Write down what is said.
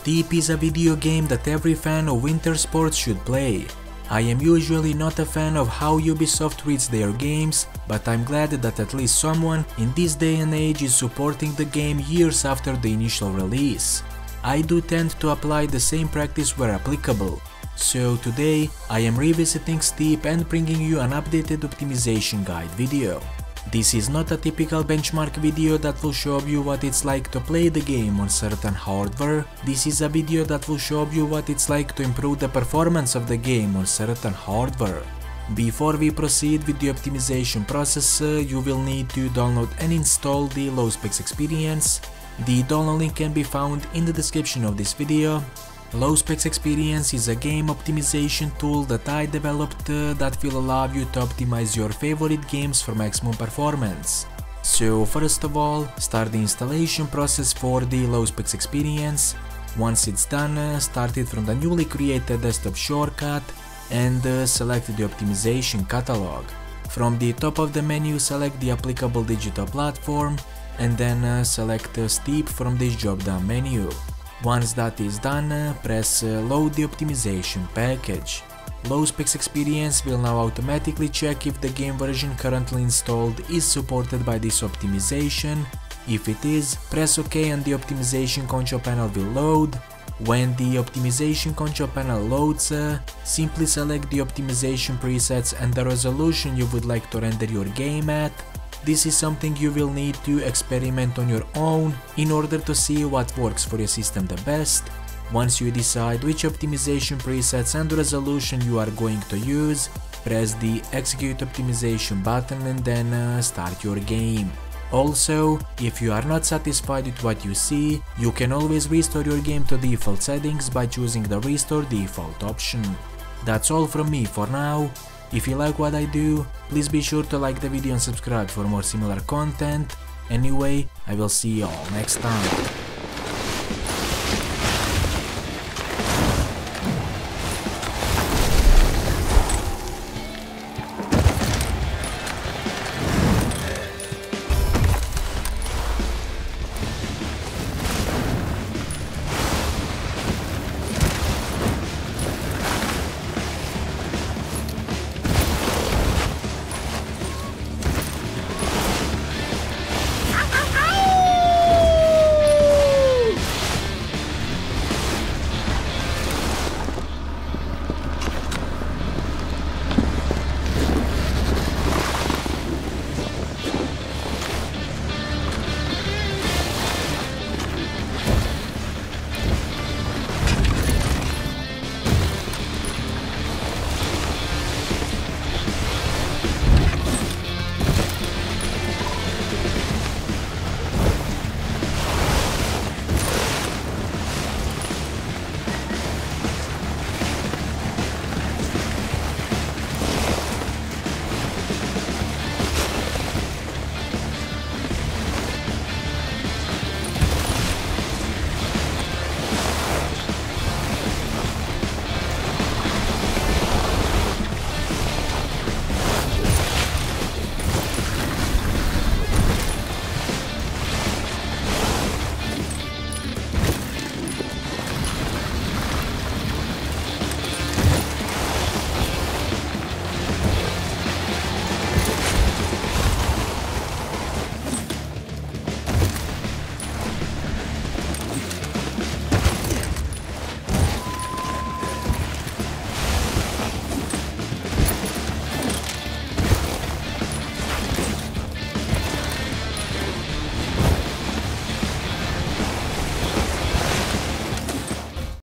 Steep is a video game that every fan of winter sports should play. I am usually not a fan of how Ubisoft treats their games, but I'm glad that at least someone in this day and age is supporting the game years after the initial release. I do tend to apply the same practice where applicable. So today I am revisiting Steep and bringing you an updated optimization guide video. This is not a typical benchmark video that will show you what it's like to play the game on certain hardware. This is a video that will show you what it's like to improve the performance of the game on certain hardware. Before we proceed with the optimization process, you will need to download and install the Low Specs Experience. The download link can be found in the description of this video. Low Specs Experience is a game optimization tool that I developed that will allow you to optimize your favorite games for maximum performance. So first of all, start the installation process for the Low Specs Experience. Once it's done, start it from the newly created desktop shortcut and select the optimization catalog. From the top of the menu, select the applicable digital platform and then select Steep from this drop-down menu. Once that is done, press load the optimization package. Low Specs Experience will now automatically check if the game version currently installed is supported by this optimization. If it is, press OK and the optimization control panel will load. When the optimization control panel loads, simply select the optimization presets and the resolution you would like to render your game at. This is something you will need to experiment on your own in order to see what works for your system the best. Once you decide which optimization presets and resolution you are going to use, press the Execute Optimization button and then start your game. Also, if you are not satisfied with what you see, you can always restore your game to default settings by choosing the Restore Default option. That's all from me for now. If you like what I do, please be sure to like the video and subscribe for more similar content. Anyway, I will see you all next time.